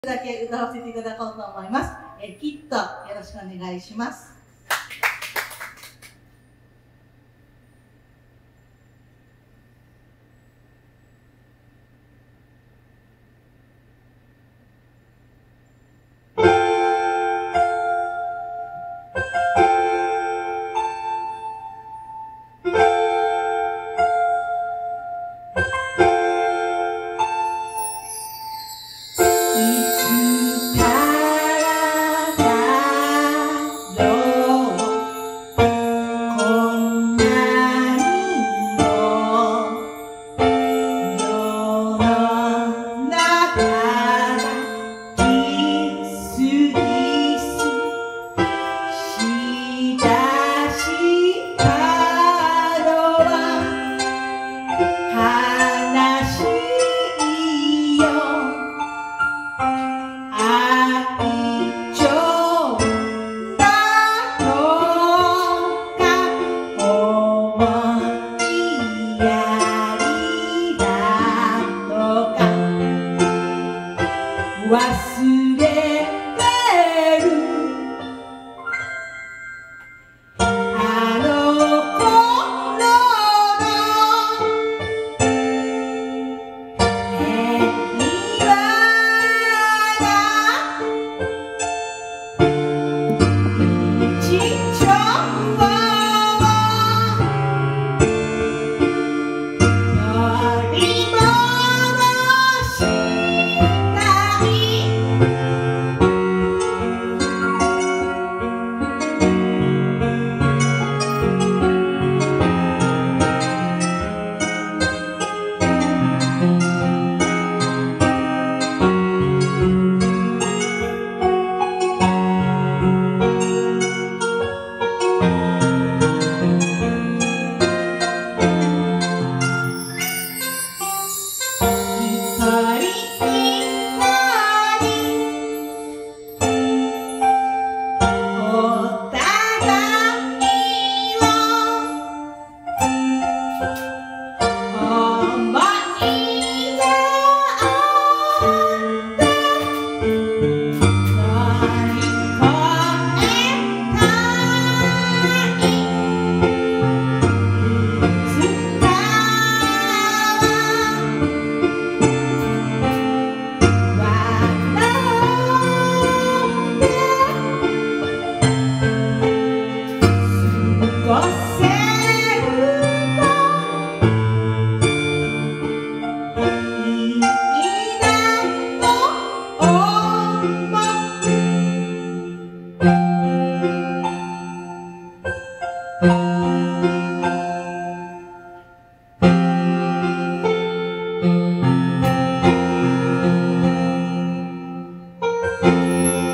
だけ歌わせていただこうと思います。きっとよろしくお願いします。忘れてるあの頃の平和な日常を取り戻したい。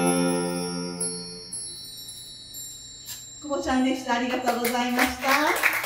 くぼちゃんでした。ありがとうございました。